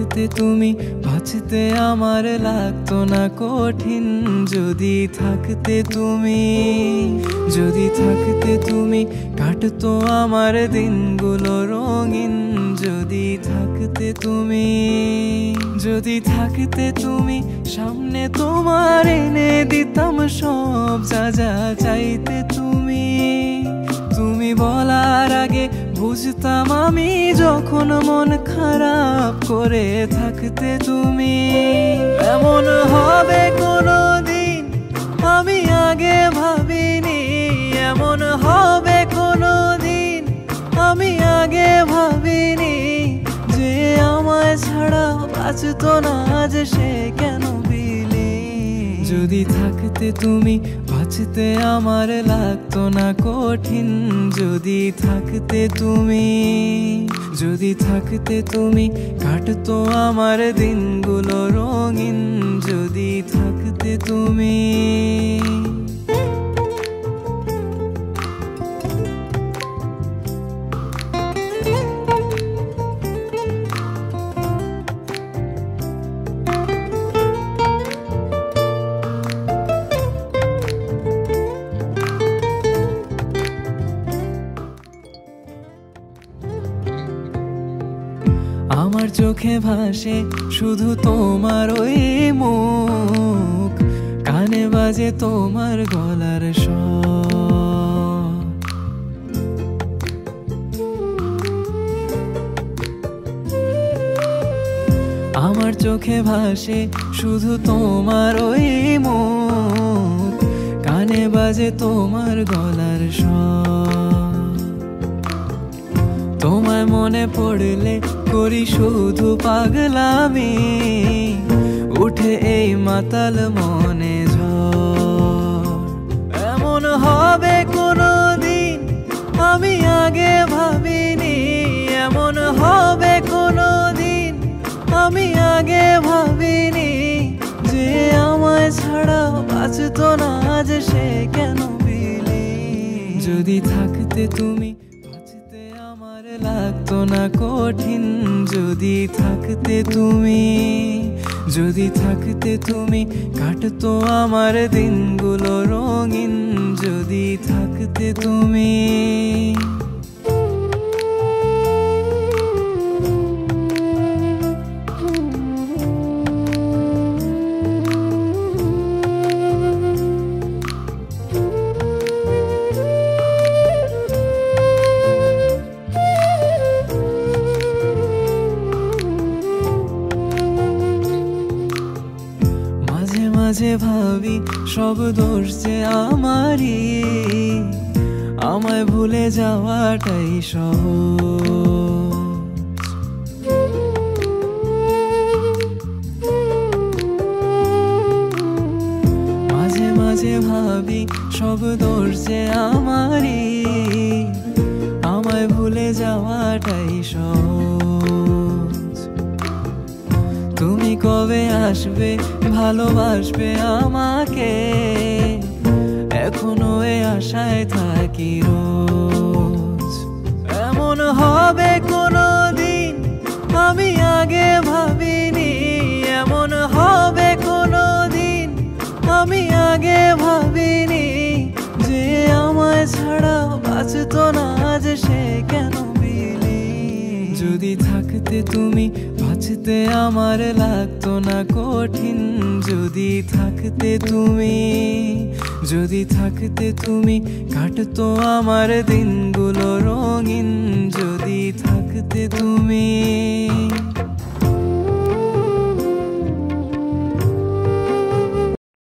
থাকতে তুমি বাঁচতে আমার লাগতো না কঠিন। যদি থাকতে তুমি, যদি থাকতে তুমি কাটতো আমার দিনগুলো রঙিন। যদি থাকতে তুমি, যদি থাকতে তুমি সামনে তোমার এনে দিতাম সব যা যা চাইতে তুমি। তুমি বলার আগে বুঝতাম আমি যখন মন খারাপ করে থাকতে তুমি। এমন হবে কোনোদিন আমি আগে ভাবিনি, এমন হবে কোনোদিন আমি আগে ভাবিনি। যে আমায় ছাড়া বাঁচতো না যে সে কেন বিলি। যদি থাকতে তুমি বাঁচতে আমার লাগতো না কঠিন। যদি থাকতে তুমি, যদি থাকতে তুমি কাটতো আমার দিনগুলো রঙিন। যদি থাকতে তুমি। আমার চোখে ভাসে শুধু তোমার ওই মুখ, কানে বাজে তোমার গলার স্বর। আমার চোখে ভাসে শুধু তোমার ওই মুখ, কানে বাজে তোমার গলার স্বর। তোমায় মনে পড়লে করি শুধু পাগলামি, উঠে এই মাতাল মনে ঝড়। এমন হবে কোনোদিন আমি আগে ভাবিনি, এমন হবে কোনোদিন আমি আগে ভাবিনি। যে আমায় ছাড়া বাঁচতো না যে সে কেন বিলি। যদি থাকতে তুমি আমার লাগতো না কঠিন। যদি থাকতে তুমি, যদি থাকতে তুমি কাটতো আমার দিনগুলো রঙিন। যদি থাকতে তুমি। মাঝে ভাবি সব দোষ যে আমারই, আমায় ভুলে যাওয়াটাই সহজ। মাঝে মাঝে ভাবি সব দোষ যে আমারই, আমায় ভুলে যাওয়াটাই সহজ। তুমি কবে আসবে ভালোবাসবে আমাকে, এখনো এ আশায় থাকি রোজ। এমন হবে কোনোদিন আমি আগে ভাবিনি, এমন হবে কোনোদিন আমি আগে ভাবিনি। যে আমায় ছাড়া বাঁচতো না যে সে কেন বিলি। যদি থাকতে তুমি বাঁচতে আমার লাগতো না কঠিন। যদি থাকতে তুমি, যদি থাকতে তুমি কাটতো আমার দিনগুলো রঙিন। যদি থাকতে তুমি।